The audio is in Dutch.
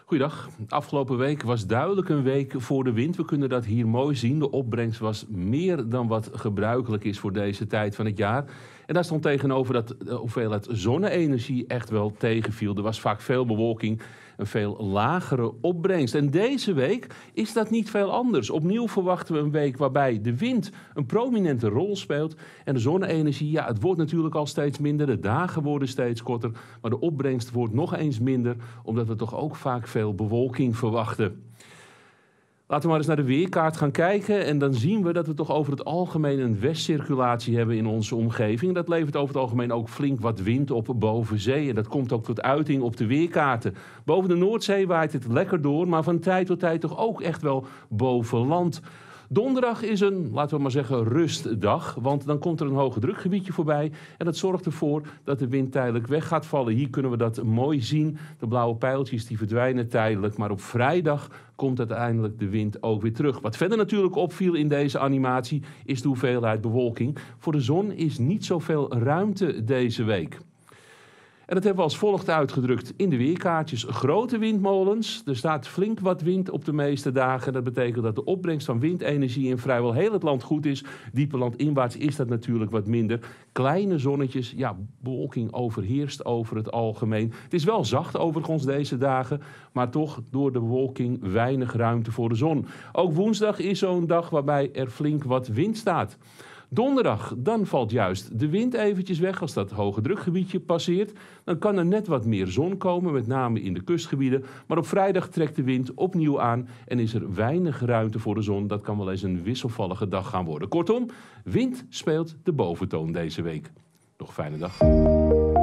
Goeiedag. Afgelopen week was duidelijk een week voor de wind. We kunnen dat hier mooi zien. De opbrengst was meer dan wat gebruikelijk is voor deze tijd van het jaar. En daar stond tegenover dat de hoeveelheid zonne-energie echt wel tegenviel. Er was vaak veel bewolking, een veel lagere opbrengst. En deze week is dat niet veel anders. Opnieuw verwachten we een week waarbij de wind een prominente rol speelt. En de zonne-energie, ja, het wordt natuurlijk al steeds minder. De dagen worden steeds korter. Maar de opbrengst wordt nog eens minder, omdat we toch ook vaak veel bewolking verwachten. Laten we maar eens naar de weerkaart gaan kijken. En dan zien we dat we toch over het algemeen een westcirculatie hebben in onze omgeving. Dat levert over het algemeen ook flink wat wind op boven zee. En dat komt ook tot uiting op de weerkaarten. Boven de Noordzee waait het lekker door, maar van tijd tot tijd toch ook echt wel boven land. Donderdag is een, laten we maar zeggen, rustdag. Want dan komt er een hoge drukgebiedje voorbij. En dat zorgt ervoor dat de wind tijdelijk weg gaat vallen. Hier kunnen we dat mooi zien. De blauwe pijltjes die verdwijnen tijdelijk. Maar op vrijdag komt uiteindelijk de wind ook weer terug. Wat verder natuurlijk opviel in deze animatie is de hoeveelheid bewolking. Voor de zon is niet zoveel ruimte deze week. En dat hebben we als volgt uitgedrukt in de weerkaartjes. Grote windmolens. Er staat flink wat wind op de meeste dagen. Dat betekent dat de opbrengst van windenergie in vrijwel heel het land goed is. Diepe landinwaarts is dat natuurlijk wat minder. Kleine zonnetjes, ja, bewolking overheerst over het algemeen. Het is wel zacht overigens deze dagen, maar toch door de bewolking weinig ruimte voor de zon. Ook woensdag is zo'n dag waarbij er flink wat wind staat. Donderdag, dan valt juist de wind eventjes weg als dat hoge drukgebiedje passeert. Dan kan er net wat meer zon komen, met name in de kustgebieden. Maar op vrijdag trekt de wind opnieuw aan en is er weinig ruimte voor de zon. Dat kan wel eens een wisselvallige dag gaan worden. Kortom, wind speelt de boventoon deze week. Nog een fijne dag.